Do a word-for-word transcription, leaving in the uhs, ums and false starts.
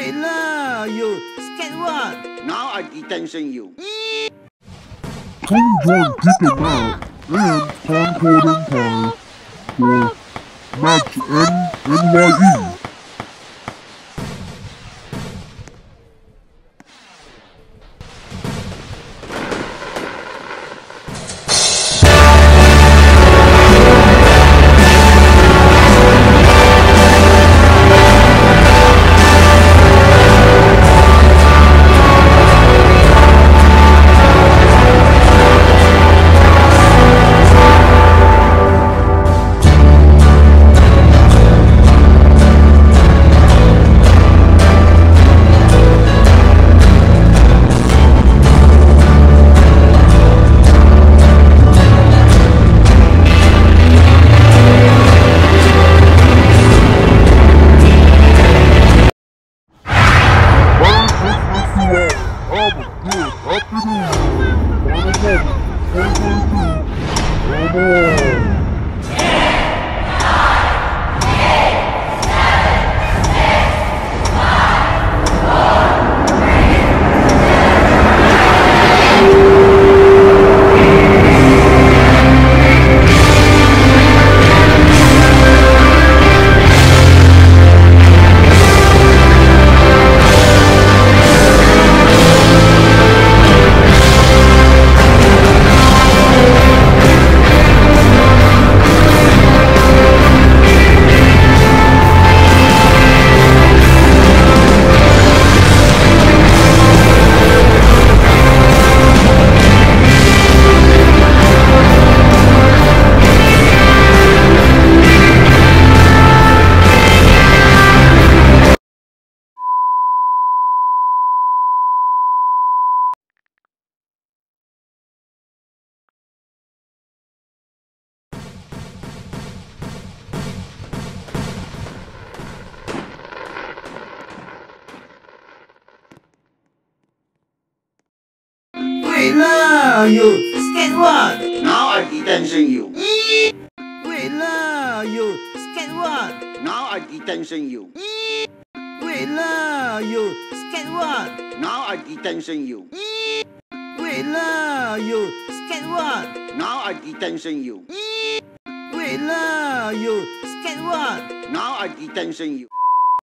Wait lah, you scared what? Now I detention you. Come join Kick 'em Out and Concordant Time for Match N Y E. Wait lah, you scared what? Now I detention you. Wait lah, you scared what? Now I detention you. Wait lah, you scared what? Now I detention you. Wait lah, you scared what? Now I detention you. Wait lah, you scared what? Now I detention you.